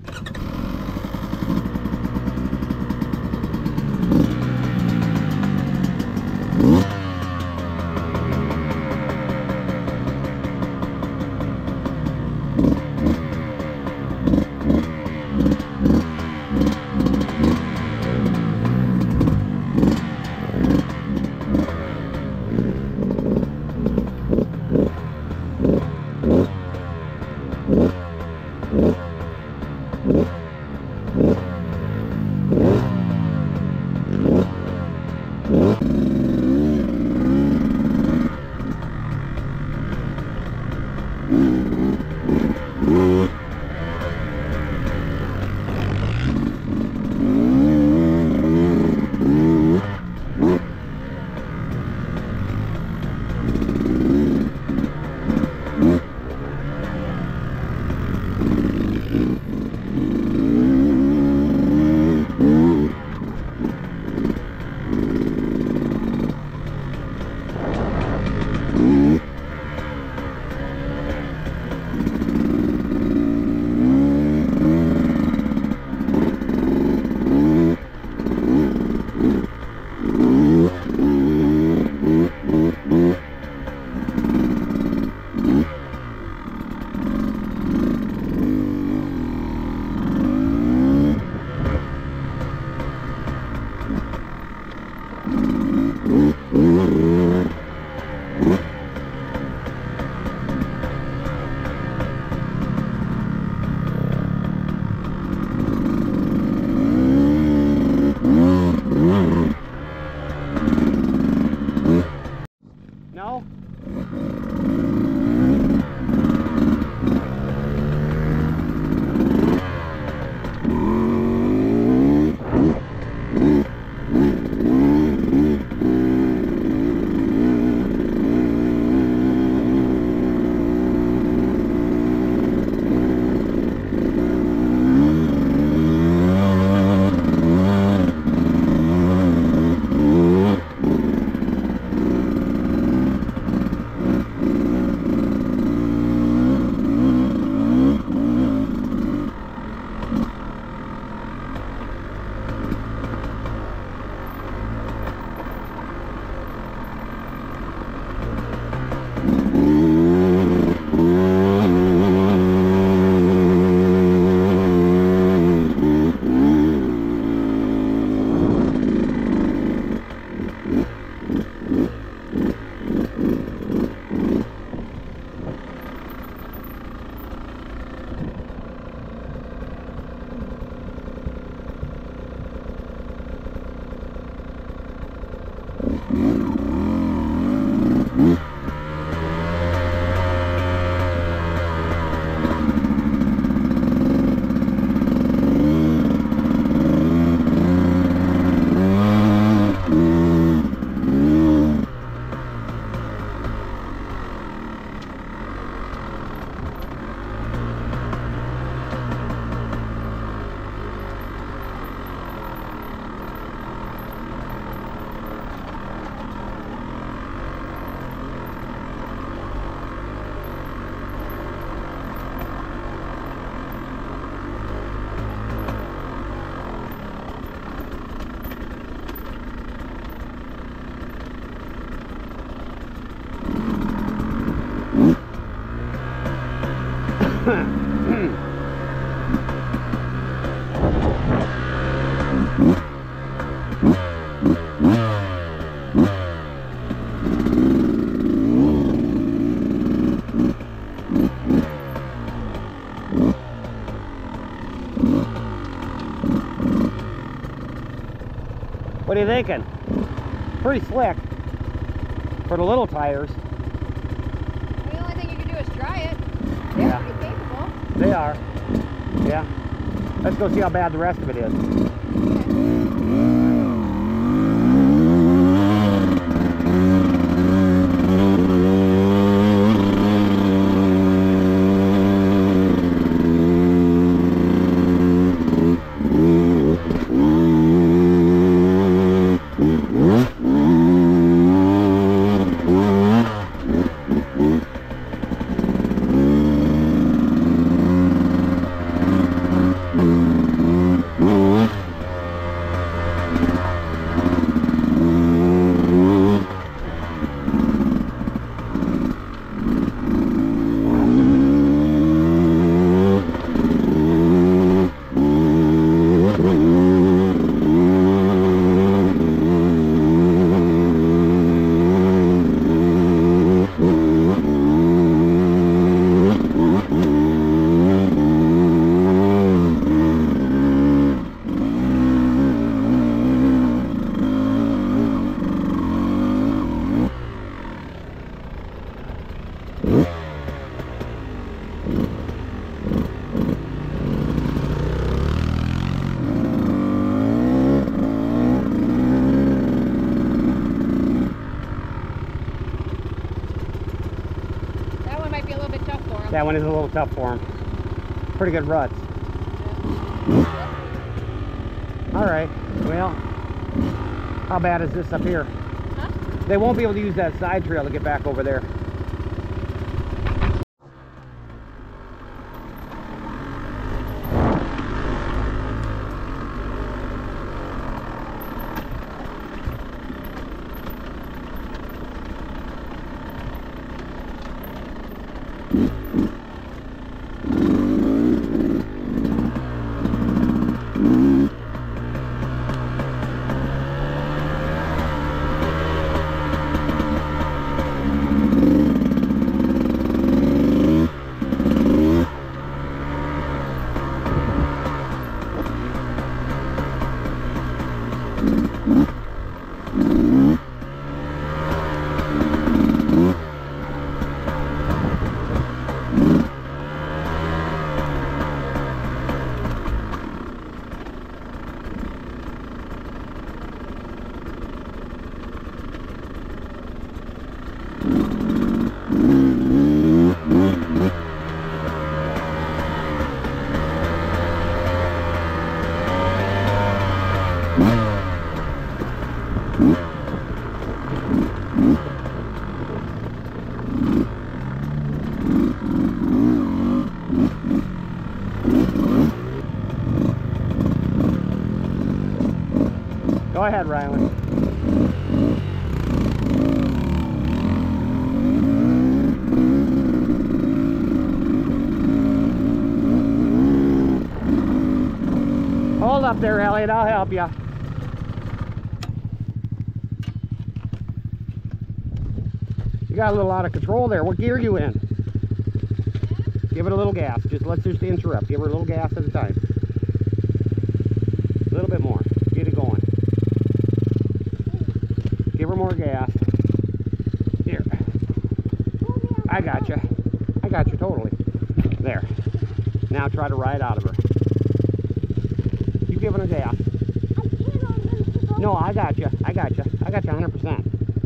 What are you thinking? Pretty slick for the little tires. Well, the only thing you can do is try it. They're Yeah. pretty capable. They are. Yeah. Let's go see how bad the rest of it is. That one is a little tough for him. Pretty good ruts. Alright, well, how bad is this up here? Huh? They won't be able to use that side trail to get back over there. Go ahead, Rylan. Hold up there, Elliot. I'll help you. You got a little out of control there. What gear are you in? Give it a little gas. Let's just interrupt. Give her a little gas at a time. A little bit more. Get it going. Give her more gas. Here. I got you. I got you totally. There. Now try to ride out of her. You giving her gas. No, I got you. I got you. I got you 100%.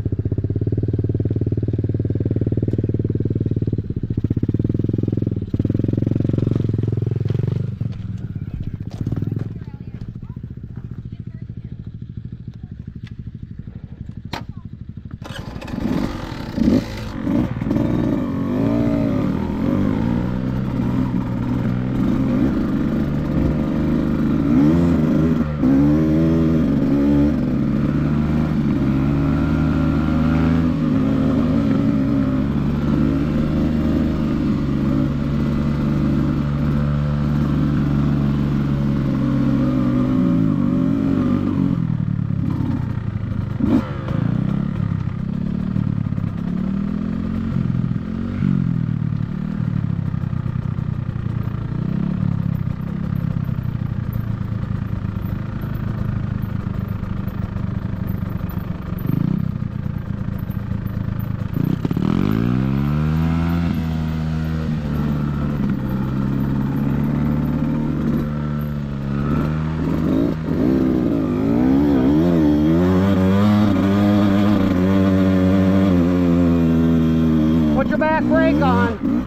Back brake on.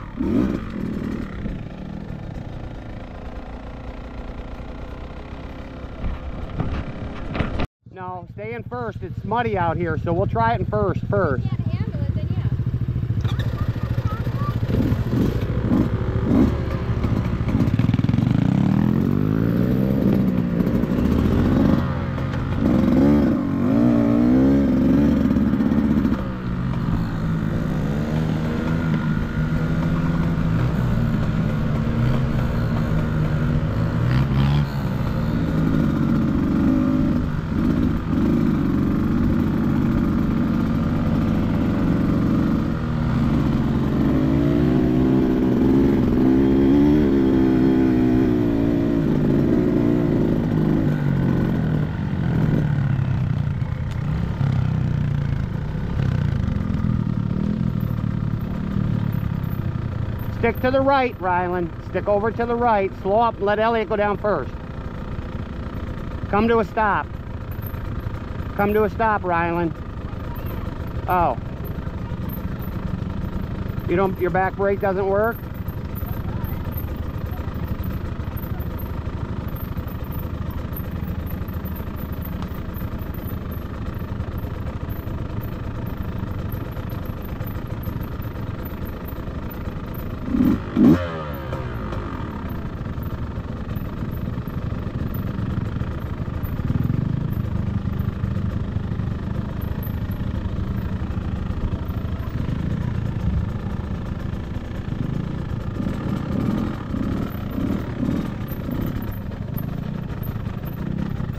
No, stay in first. It's muddy out here, so we'll try it in first. Yeah, to handle it, then yeah. Stick to the right, Rylan. Stick over to the right. Slow up and let Elliot go down first. Come to a stop. Come to a stop, Rylan. Oh. You don't, your back brake doesn't work?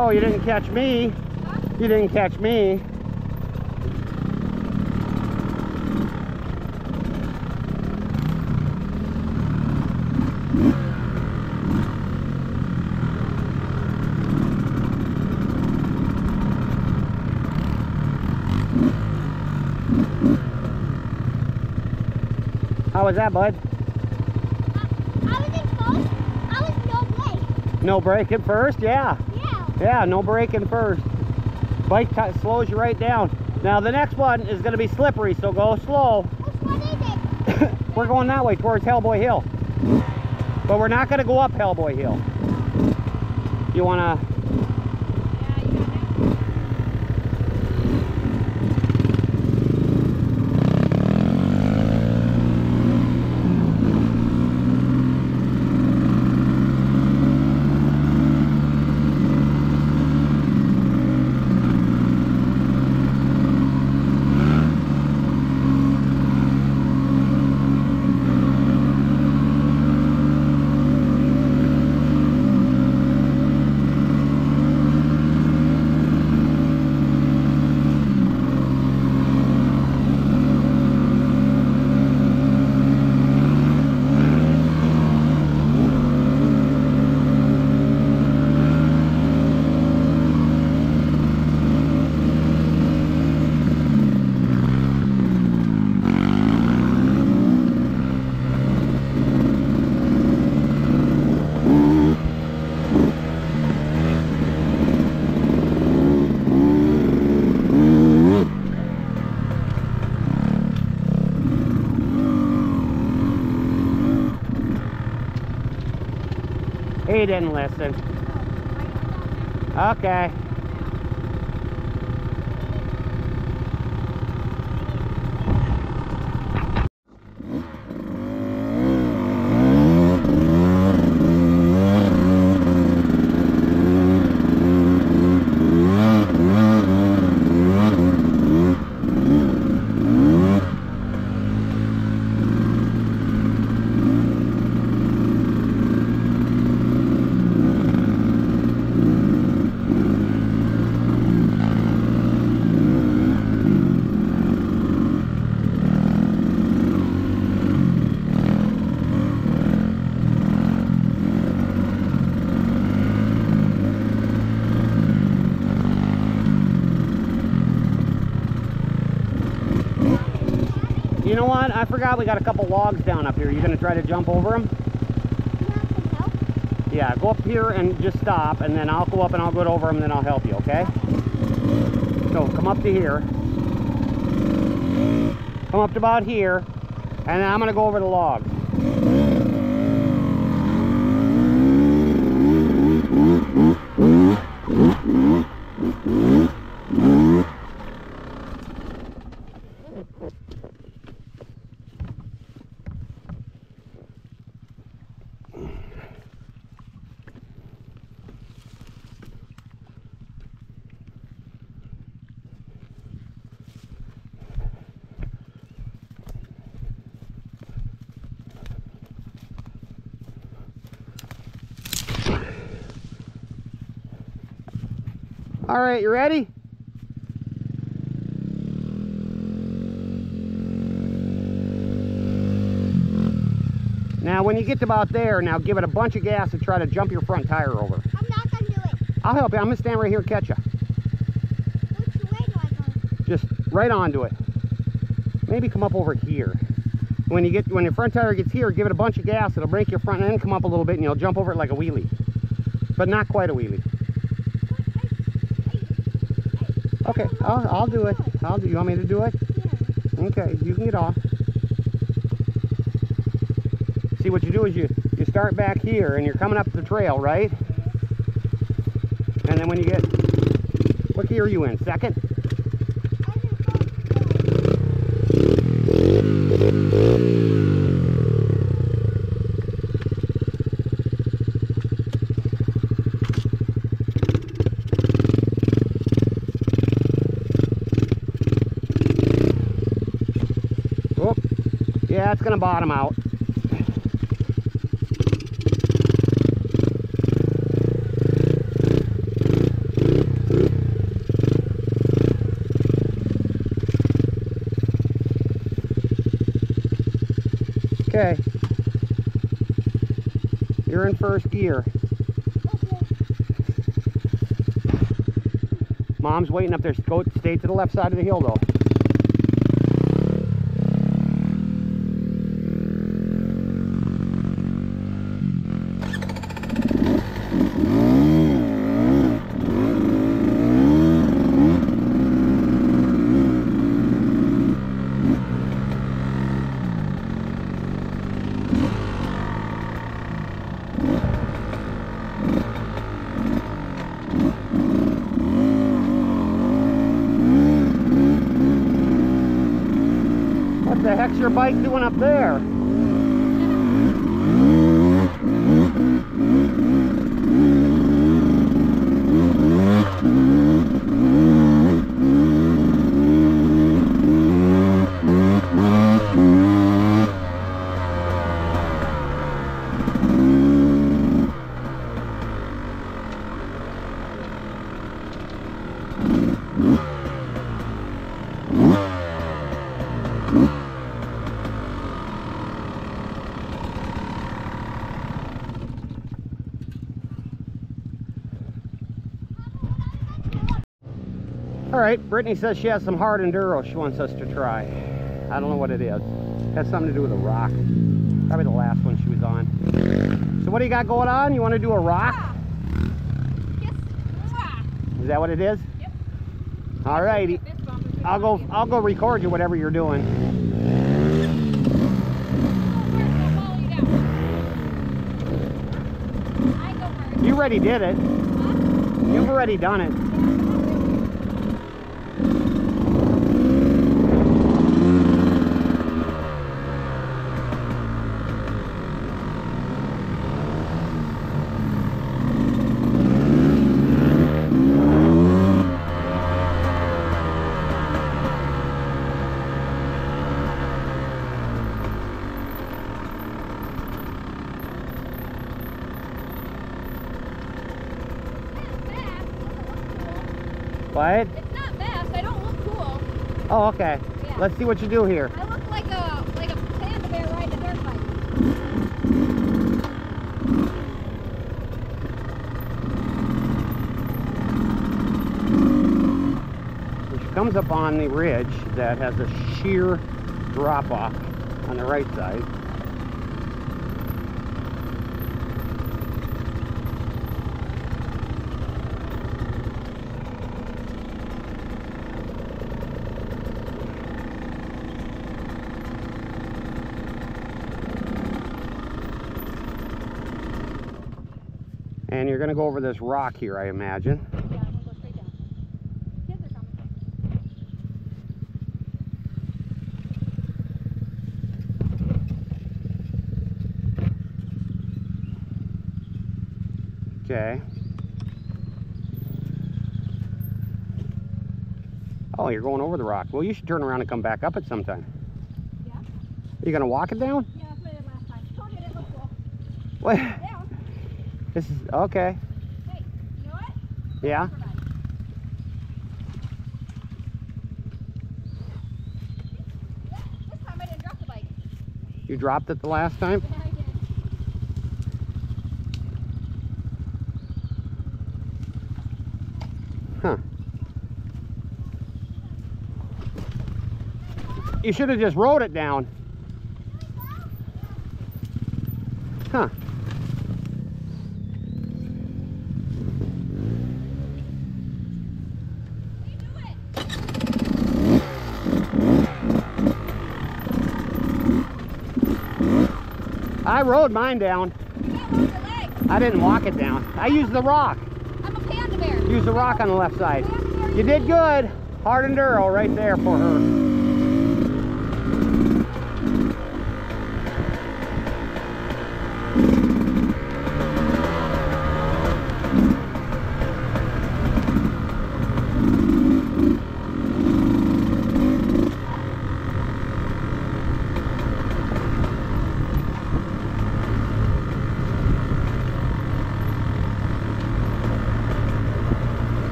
Oh, you didn't catch me. You didn't catch me. How was that, bud? I was in first. I was no brake. No braking first? Yeah. Yeah. Yeah, no braking first. Bike slows you right down. Now the next one is going to be slippery, so go slow. What is it? We're going that way towards Hellboy Hill. But we're not going to go up Hellboy Hill. You want to... Yeah, you got it. He didn't listen. Okay. You know what? I forgot we got a couple logs down up here. You gonna try to jump over them? You want some help? Yeah, go up here and just stop, and then I'll go up and I'll go over them, and then I'll help you, okay? So come up to here. Come up to about here, and then I'm gonna go over the logs. All right, you ready? Now, when you get to about there, now give it a bunch of gas and try to jump your front tire over. I'm not gonna do it. I'll help you. I'm gonna stand right here and catch you. Which way do I go? Just right onto it. Maybe come up over here. When your front tire gets here, give it a bunch of gas. It'll break your front end, come up a little bit, and you'll jump over it like a wheelie. But not quite a wheelie. Okay, I'll do it. You want me to do it? Yeah. Okay, you can get off. See, what you do is you start back here and you're coming up the trail, right? And then when you get, what gear are you in? Second? Oh, yeah, it's gonna bottom out. Okay. You're in first gear. Mom's waiting up there. Go stay to the left side of the hill though. What the heck's your bike doing up there? Alright, Brittany says she has some hard enduro she wants us to try. I don't know what it is. It has something to do with a rock. Probably the last one she was on. So what do you got going on? You want to do a rock? Yes. Is that what it is? Yep. Alrighty. I'll go record you whatever you're doing. You already did it. You've already done it. What? It's not fast. I don't look cool. Oh, okay. Yeah. Let's see what you do here. I look like a panda bear riding a dirt bike. Which comes up on the ridge that has a sheer drop off on the right side. And you're going to go over this rock here, I imagine. Yeah, I'm gonna go straight down. Kids are coming. Okay. Oh, you're going over the rock. Well, you should turn around and come back up it sometime. Yeah? Are you going to walk it down? Yeah, that's what I did last time. I told you it didn't look cool. What? Down. This is, okay. Hey, you know what? Yeah? This time I didn't drop the bike. You dropped it the last time? Yeah, I did. Huh. You should have just rode it down. Huh. I rode mine down. You gotta walk your legs. I didn't walk it down. I used the rock. I'm a panda bear. Use the rock on the left side. You did good. Hard enduro right there for her.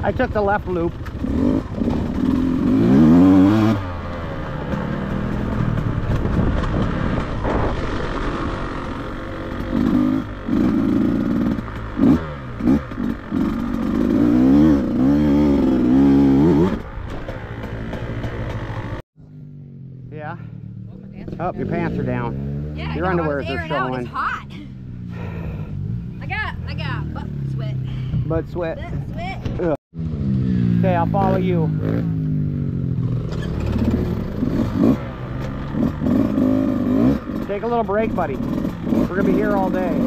I took the left loop. Yeah. Oh, your pants are down. Yeah, your underwear are showing. It's showing. hot. I got butt sweat. Butt sweat. Butt sweat. Ugh. Okay, I'll follow you. Take a little break, buddy. We're gonna be here all day.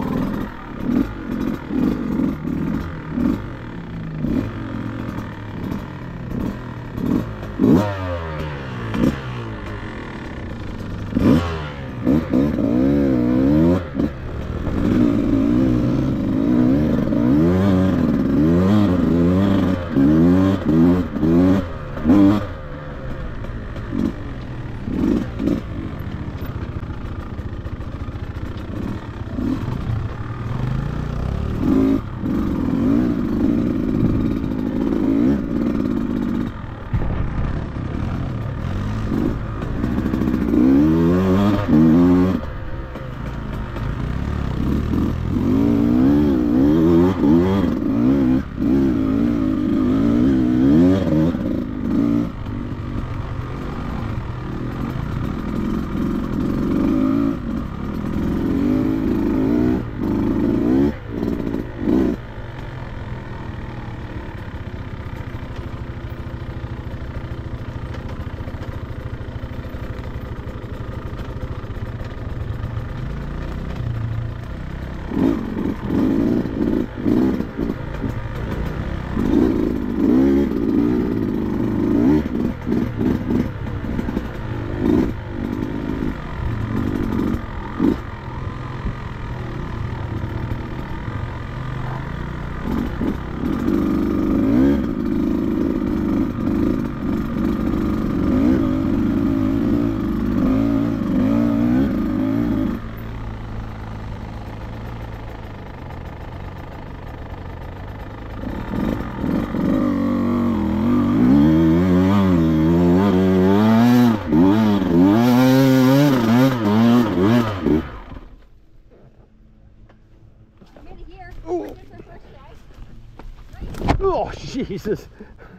Oh, Jesus.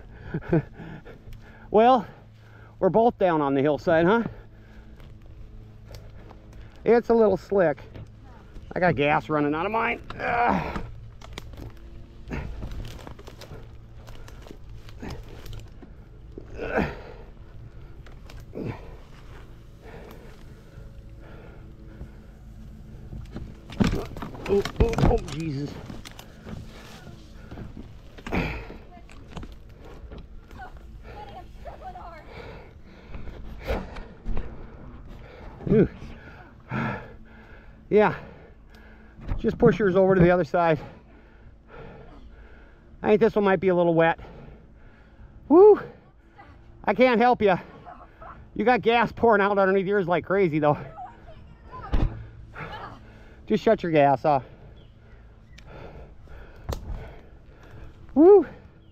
Well, we're both down on the hillside, huh? It's a little slick. I got gas running out of mine. Oh, Jesus. Ooh. Yeah, just push yours over to the other side. I think this one might be a little wet. Woo! I can't help you. You got gas pouring out underneath yours like crazy though. Just shut your gas off. Woo!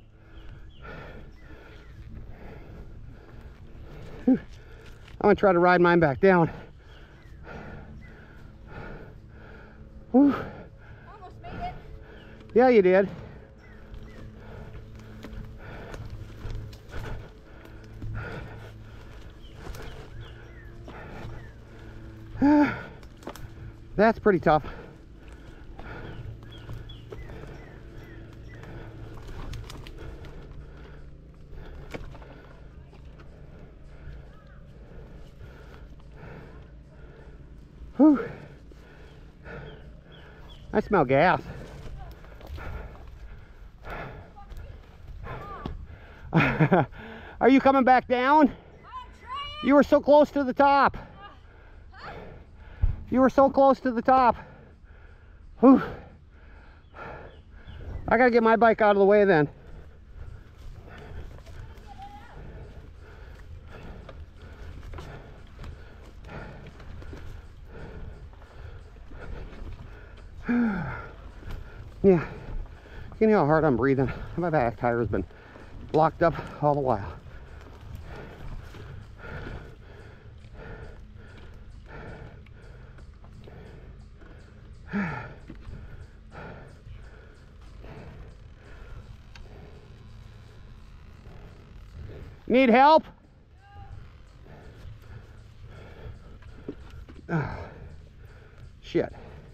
I'm gonna try to ride mine back down. Woo. Almost made it. Yeah, you did. That's pretty tough. Whew. I smell gas. Are you coming back down? You were so close to the top. You were so close to the top. Whew. I gotta get my bike out of the way then. Yeah, You know how hard I'm breathing. My back tire has been locked up all the while. Need help? Oh, shit.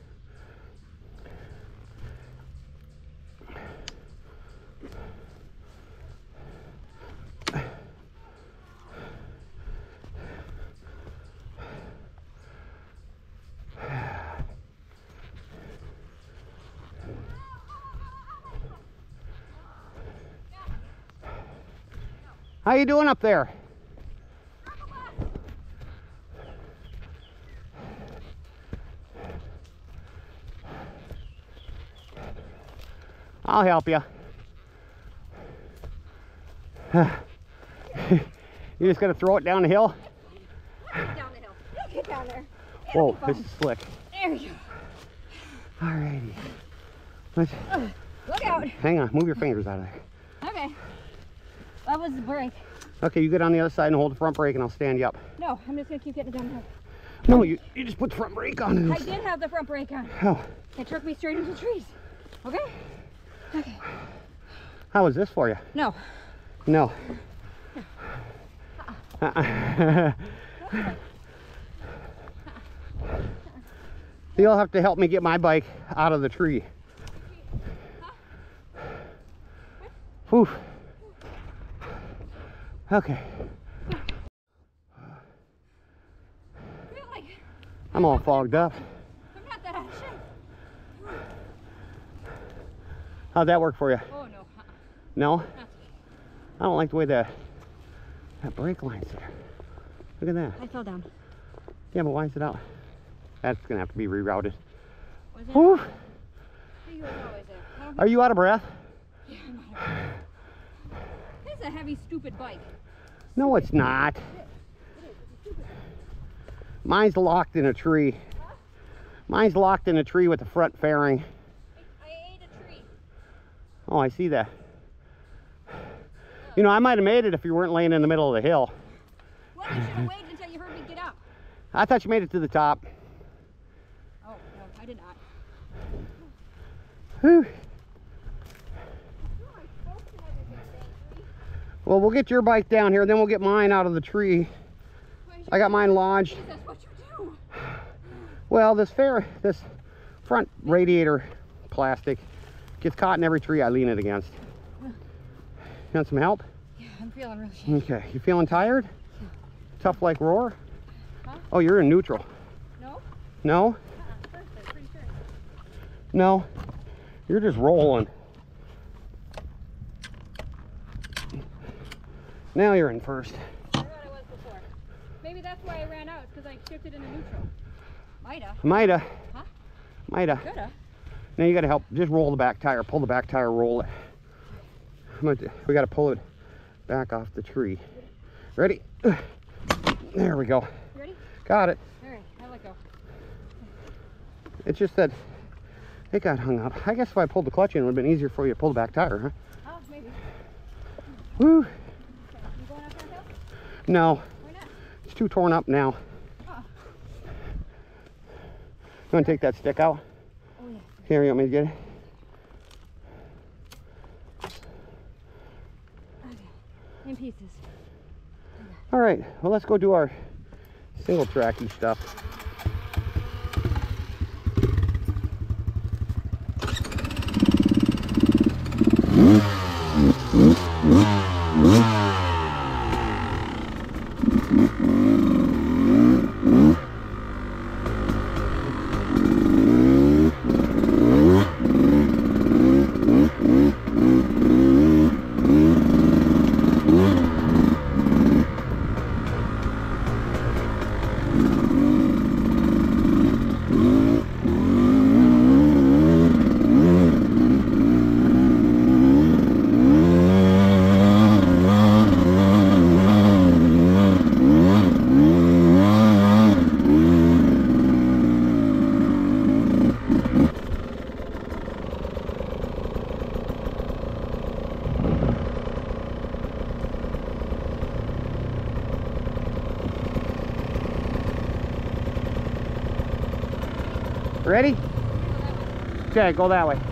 How you doing up there? I'll help you. You just gotta throw it down the hill? Down the hill. Get down there. Whoa, this is slick. There we go. Alrighty. Let's, Look out. hang on, move your fingers out of there. Okay. That was the brake. Okay, you get on the other side and hold the front brake and I'll stand you up. No, I'm just gonna keep getting it down the hill. No, you just put the front brake on. And I did have the front brake on. Oh. It took me straight into trees. Okay? Okay. How was this for you? No. No. You'll have to help me get my bike out of the tree. Whew. Okay. Really? I'm all fogged up. I'm not that out of shape. How'd that work for you? Oh, no. No? Not I don't like the way that brake line's there. Look at that. I fell down. Yeah, but why is it out? That's gonna have to be rerouted. Was it? Whew. He was always there. I don't Are you out of breath? Yeah, I'm not out of breath. This is a heavy, stupid bike. No, it's not. Mine's locked in a tree. Mine's locked in a tree with the front fairing. I ate a tree. Oh, I see that. You know, I might have made it if you weren't laying in the middle of the hill. Well, you should have waited until you heard me get up. I thought you made it to the top. Oh, no, I did not. Whew. Well, we'll get your bike down here, then we'll get mine out of the tree. I got mine lodged. That's what you do. Well, this front radiator plastic gets caught in every tree I lean it against. You want some help? Yeah, I'm feeling really shaky. Okay, you feeling tired? Yeah. Tough like roar? Huh? Oh, you're in neutral. No? No? First, I'm pretty sure. No, you're just rolling. Now you're in first. I thought I was before. Maybe that's why I ran out. It's because I shifted into neutral. Mighta. Mighta. Huh? Mighta. Coulda. Now you gotta help, just roll the back tire, pull the back tire, roll it. We gotta pull it back off the tree. Ready? There we go. You ready? Got it. All right, I let go. It's just that it got hung up. I guess if I pulled the clutch in, it would have been easier for you to pull the back tire, huh? Oh, maybe. Woo. Okay. You going up that hill? No, Why not? it's too torn up now. Oh. You wanna take that stick out? Oh, yeah. Here, you want me to get it? Okay. In pieces. All right, well, let's go do our single tracky stuff. Ready? Okay, go that way.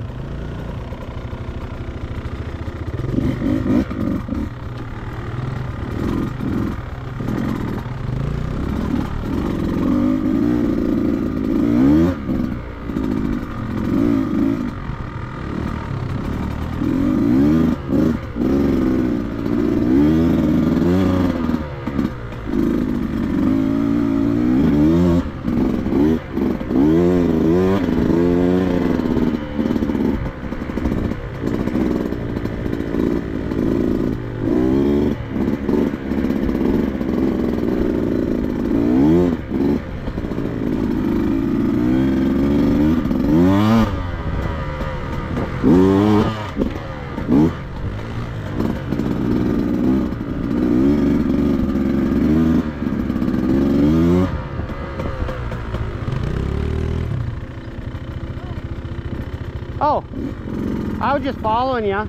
Oh, I was just following you.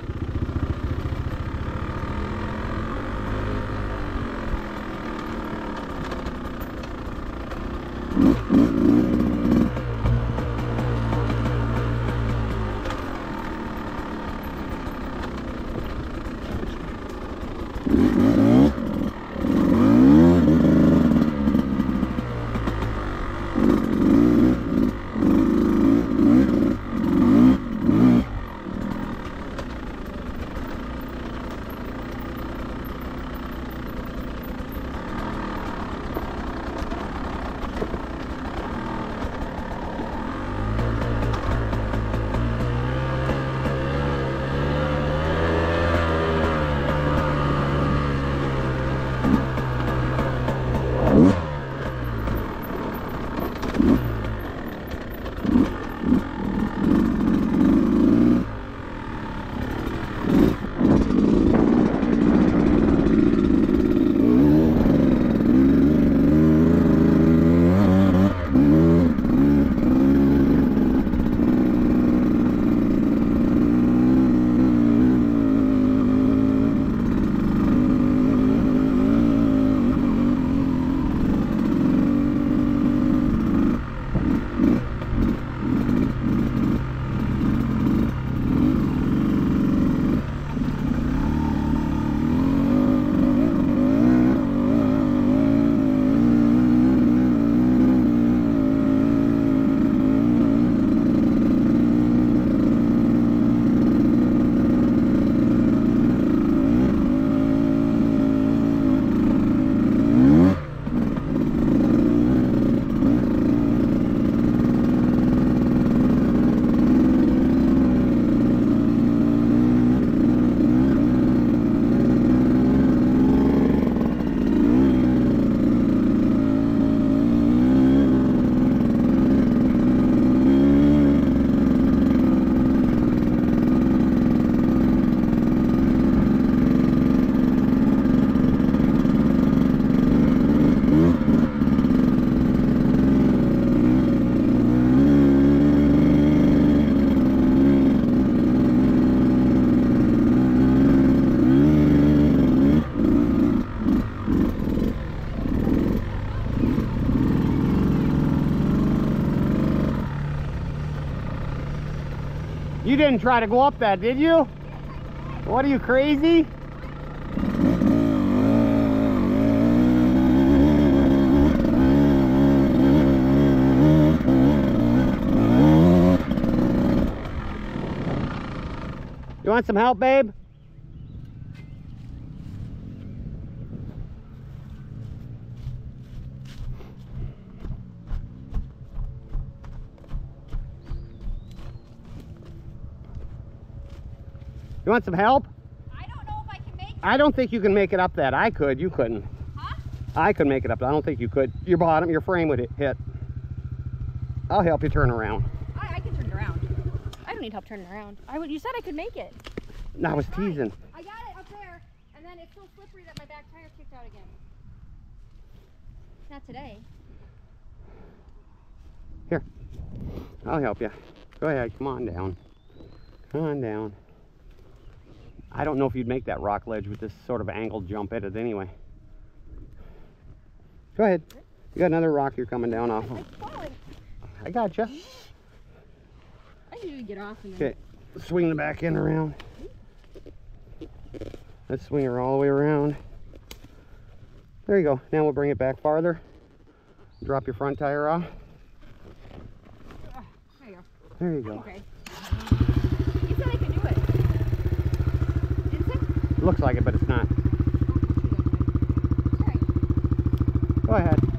You didn't try to go up that, did you? What, are you crazy? You want some help, babe? You want some help? I don't know if I can make it. I don't think you can make it up that. I could. You couldn't. Huh? I could make it up. I don't think you could. Your bottom, your frame would hit. I'll help you turn around. I can turn it around. I don't need help turning around. You said I could make it. No, I was teasing. I got it up there, and then it's so slippery that my back tire kicked out again. Not today. Here. I'll help you. Go ahead. Come on down. Come on down. I don't know if you'd make that rock ledge with this sort of angled jump at it anyway. Go ahead. You got another rock you're coming down off of. It's falling. I got you. usually get off and then... Okay, swing the back end around. Let's swing her all the way around. There you go. Now we'll bring it back farther. Drop your front tire off. There you go. There you go. Okay. You said I could do it. Didn't it? Looks like it, but it's not. All right. Go ahead.